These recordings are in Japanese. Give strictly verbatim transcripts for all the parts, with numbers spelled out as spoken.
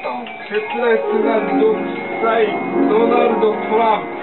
ン、切烈な独裁ドナルド・トランプ。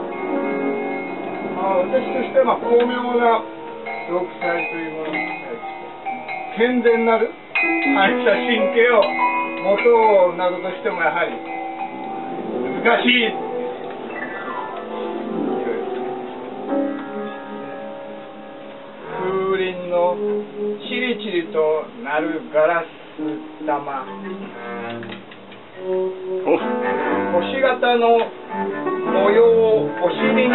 まあ、私としては巧妙な独裁というものに対して健全なる反射神経を持とうなどとしてもやはり難しい。風鈴のチリチリと鳴るガラス玉、星型の模様をお尻に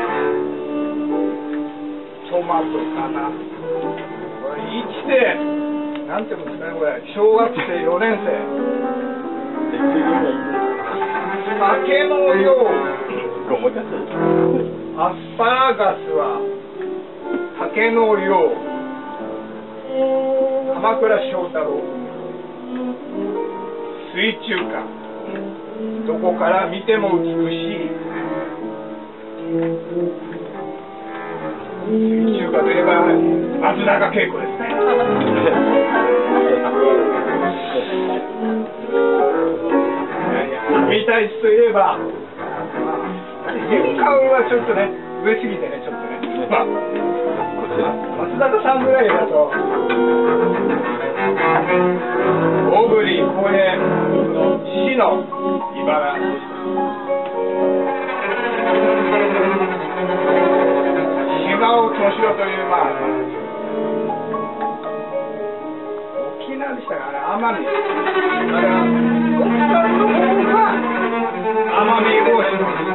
トマトかな。これいちでなんていうんですかね、これ小学生よねん生。竹のよう、アスパラガスは竹のよう。鎌倉祥太郎。水中花、どこから見ても美しい。水中花といえば松坂慶子ですね。見たいといえば変顔はちょっとね上すぎてね、ちょっとね、まあ、松坂さんぐらいだと小栗小平死の茨でした。島尾敏郎という、まあ沖縄でしたから奄美、あれは奥さんの方が奄美大島。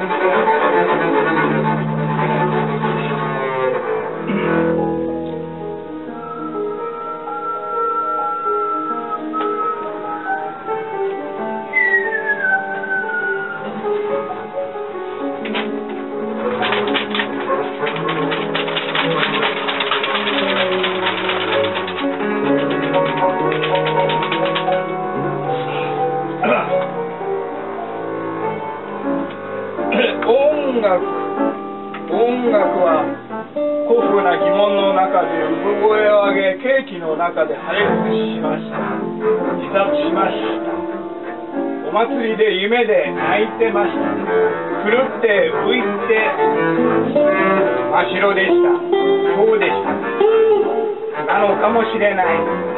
音楽は古風な疑問の中で産声を上げ、ケーキの中で破裂しました。自殺しました。お祭りで夢で泣いてました。狂って浮いて真っ白でした。そうでした。なのかもしれない。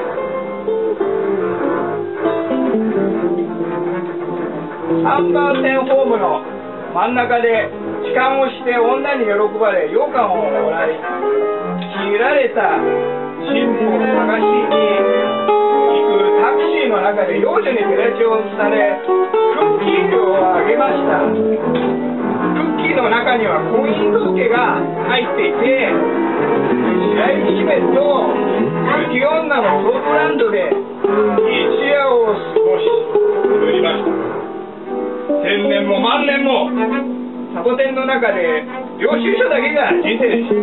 さんばん線ホームの真ん中で痴漢をして女に喜ばれ羊羹をもらい、切られたチンポを探しに行くタクシーの中で幼女にペラチオされクッキー料をあげました。クッキーの中には婚姻届が入っていて、白雪姫と雪女のソープランドで一夜を過ごし売りました。千年も万年もサボテンの中で領収書だけが人生でした。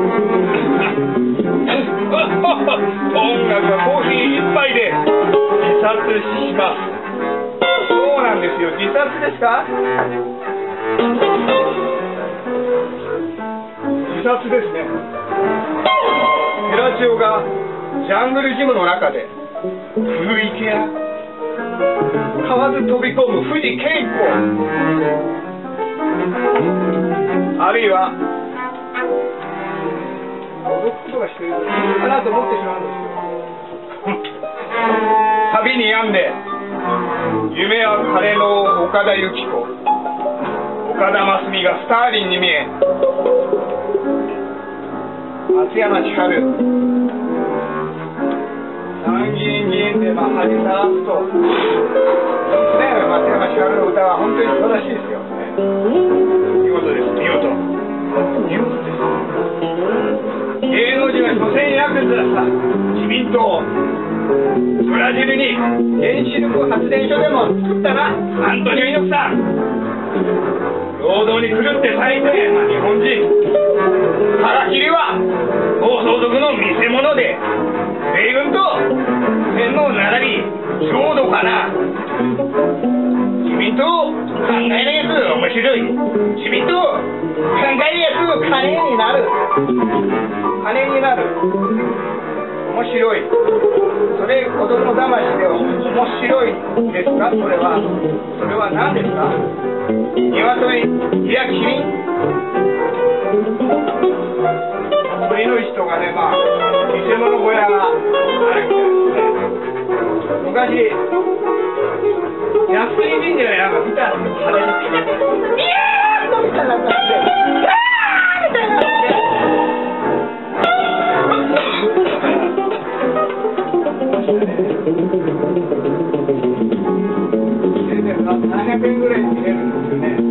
音楽はコーヒー一杯で自殺します。そうなんですよ、自殺ですか？自殺ですね。ペラチオがジャングルジムの中で古池や河津飛び込む藤恵子、あるいは踊くことがしているかなと思ってしまうんですよ。旅に病んで夢は彼の岡田由紀子、岡田真澄がスターリンに見え、松山千春参議院議員でまあ恥さらすとね、松山千春の歌は本当に素晴らしいですよね。見事です、見事見事です。芸能人は所詮ヤクザさ、自民党、ブラジルに原子力発電所でも作ったらアントニオ猪木さん、労働に狂って最低、まあ、日本人、腹切りは暴走族の見せ物で、米軍と天皇並びちょうどかな。自民党考えないやつ面白い。自民党考えるやつ金になる。金になる。面白い。それ子供騙しで面面白いですか？それはそれは何ですか？鶏、いやキリン、鳥の人がね、まあ偽物小屋があるみたいですね。昔靖国神社でなんか見たんですよ、派手な。イエーイみたいな感じで、キャーみたいな感じで。ななひゃくえんぐらいで見れるんですよね。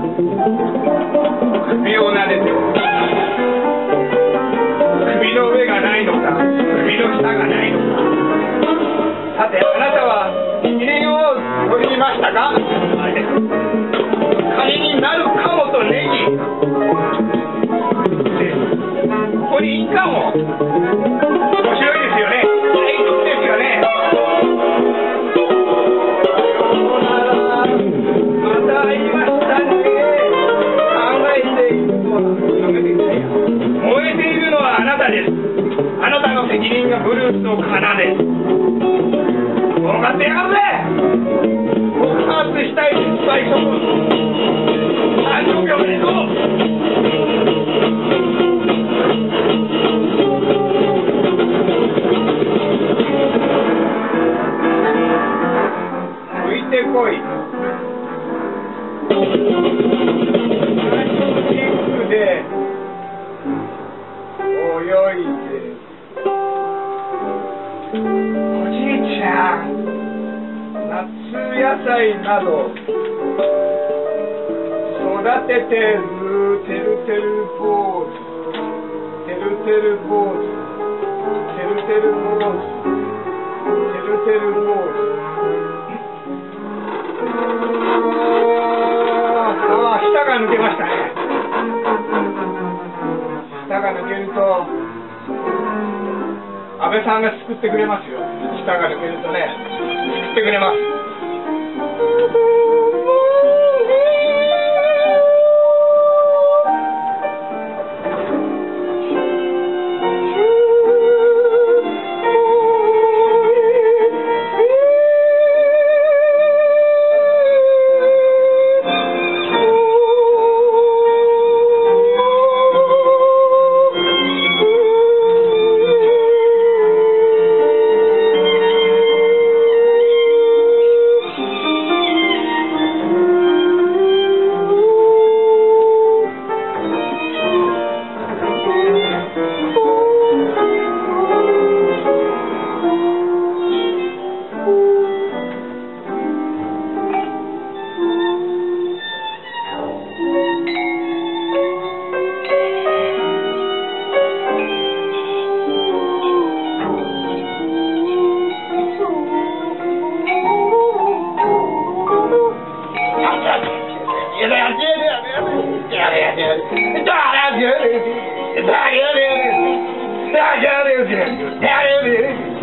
首を撫でて、首の上がないのか、首の下がないのか。さて、あなたはキリンを取りましたか？カニになるかもとネギ。ここにイカも。面白いですよね。いいですよね。燃えているのはあなたです。あなたの責任がブルースを奏で、分かってやがるぜ。告発したい失敗処分誕生日おめでとう。浮いてこい。で泳いで、おじいちゃん、夏野菜など育ててる。てるてる坊主、てるてる坊主、てるてる坊主、てるてる坊主。ああ、舌が抜けましたね。舌が抜けると安倍さんが救ってくれますよ。舌が抜けるとね、救ってくれます。There it is.